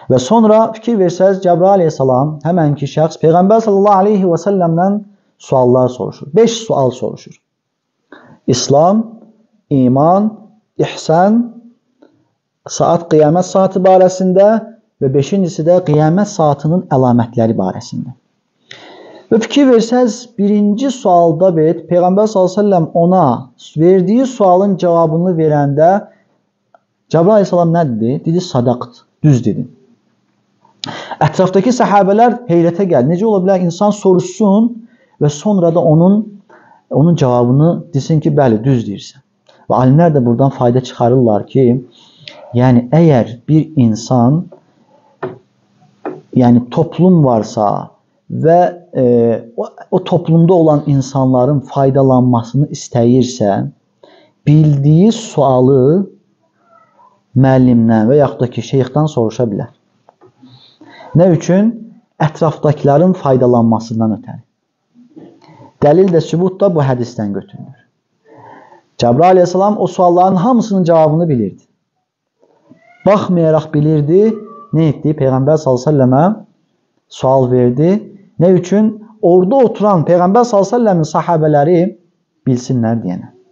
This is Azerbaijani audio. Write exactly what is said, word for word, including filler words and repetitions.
Və sonra fikir versəz, Cəbrail əleyhissalam, həmənki şəxs Peyğəmbər sallallahu aleyhi və səlləmdən suallar soruşur. beş sual soruşur. İslam, iman, ihsan, saat qiyamət saatı barəsində və beşincisi də qiyamət saatının əlamətləri barəsində. Və fikir versəz, birinci sualda bet, Peyğəmbər sallallahu aleyhi və səlləm ona verdiyi sualın cavabını verəndə Cəbrail əleyhissalam nə dedi? Dedi, sadaqdır, düz dedin. Ətrafdakı səhabələr heyrətə gəldi. Necə ola bilər insan soruşsun və sonra da onun onun cavabını desin ki, bəli, düz deyirsən. Və alimlər də buradan fayda çıxarırlar ki, yəni əgər bir insan, yəni toplum varsa və e, o, o toplumda olan insanların faydalanmasını istəyirsə, bildiyi sualı müəllimdən və yaxud da ki, şeyxdən soruşa bilər. Nə üçün? Ətrafdakilərin faydalanmasından ötəri. Dəlil də, sübut da bu hədisdən götürülür. Cəbrail əleyhissalam o sualların hamısının cavabını bilirdi. Baxmayaraq bilirdi, nə etdi? Peyğəmbər sallallahu əleyhi və səlləmə sual verdi. Nə üçün? Orada oturan Peyğəmbər sallallahu əleyhi və səlləmin sahabələri bilsinlər deyənə.